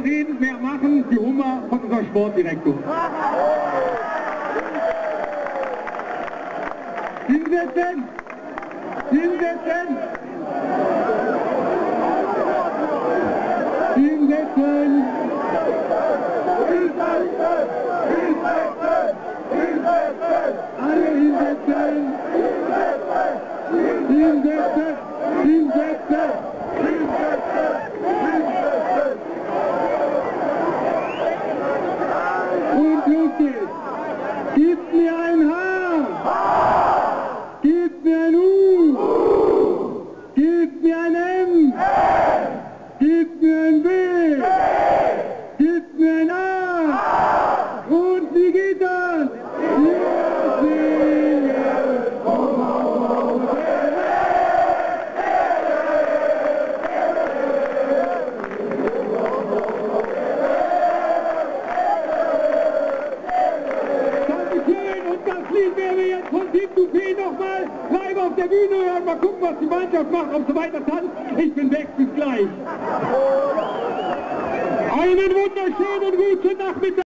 mehr reden, mehr machen, die Hummer von unserem Sportdirektor. Hinsetzen! Hinsetzen! Hinsetzen! Alle hinsetzen! Hinsetzen! Hinsetzen! Und lustig! Gib mir ein H! Gib mir ein U! Gib mir ein M! Gib mir ein B! Gib mir ein A! Und wie geht das? Wir singen Dankeschön, und das Lied werden wir jetzt von Team Toupet nochmal live auf der Bühne hören. Mal gucken, was die Mannschaft macht, ob sie weiter tanzt. Ich bin weg, bis gleich. Einen wunderschönen guten Nachmittag.